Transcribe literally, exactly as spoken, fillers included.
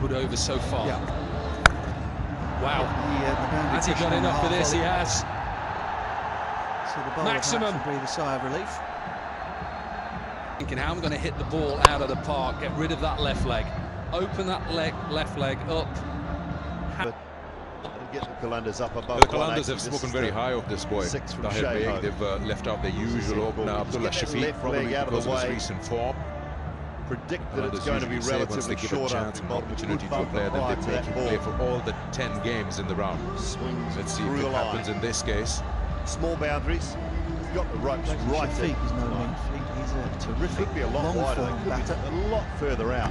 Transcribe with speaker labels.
Speaker 1: put over so far.
Speaker 2: Yeah.
Speaker 1: Wow.
Speaker 2: The, uh, the
Speaker 1: Has he got enough for this? He has.
Speaker 2: So the bowler
Speaker 1: Maximum.
Speaker 2: can breathe a sigh of relief.
Speaker 1: Thinking how I'm going to hit the ball out of the park, get rid of that left leg, open that leg, left leg up.
Speaker 3: But get the Qalandars up above.
Speaker 4: The Qalandars have spoken very high of this boy.
Speaker 3: Six from
Speaker 4: Tahir
Speaker 3: Shai
Speaker 4: Beg.
Speaker 3: Hope.
Speaker 4: They've uh, left out their usual opener, Abdullah Shafiq, probably
Speaker 3: out of
Speaker 4: because
Speaker 3: the
Speaker 4: of his
Speaker 3: way.
Speaker 4: recent form.
Speaker 3: Predict that
Speaker 4: Qalandars
Speaker 3: it's going to be
Speaker 4: usually say once
Speaker 3: relatively
Speaker 4: they give a
Speaker 3: short
Speaker 4: chance
Speaker 3: after
Speaker 4: and
Speaker 3: ball.
Speaker 4: opportunity
Speaker 3: Good
Speaker 4: to a
Speaker 3: bump
Speaker 4: player, then
Speaker 3: high
Speaker 4: they
Speaker 3: to
Speaker 4: make
Speaker 3: that
Speaker 4: him
Speaker 3: ball.
Speaker 4: play for all the ten games in the round.
Speaker 3: Swings
Speaker 4: Let's see
Speaker 3: through
Speaker 4: if
Speaker 3: the
Speaker 4: it
Speaker 3: line.
Speaker 4: happens in this case.
Speaker 3: Small boundaries. He's got the ropes right
Speaker 2: Shafiq
Speaker 3: in.
Speaker 2: is no mean feat. He's a terrific
Speaker 3: Could be a lot
Speaker 2: long
Speaker 3: wider.
Speaker 2: form
Speaker 3: Could be
Speaker 2: batter.
Speaker 3: a lot further out.